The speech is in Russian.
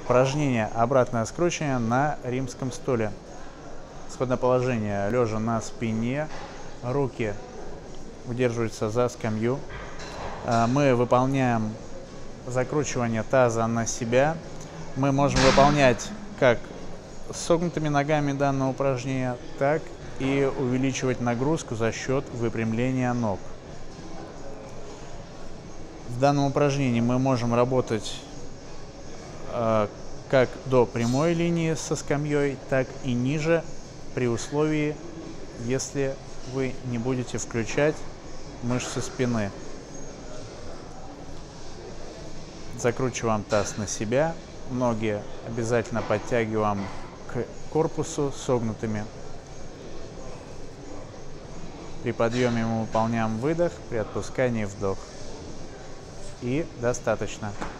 Упражнение обратное скручивание на римском стуле. Исходное положение: лежа на спине, руки удерживаются за скамью. Мы выполняем закручивание таза на себя. Мы можем выполнять как с согнутыми ногами данного упражнения, так и увеличивать нагрузку за счет выпрямления ног. В данном упражнении мы можем работать как до прямой линии со скамьей, так и ниже, при условии, если вы не будете включать мышцы спины. Закручиваем таз на себя, ноги обязательно подтягиваем к корпусу согнутыми. При подъеме мы выполняем выдох, при отпускании вдох. И достаточно.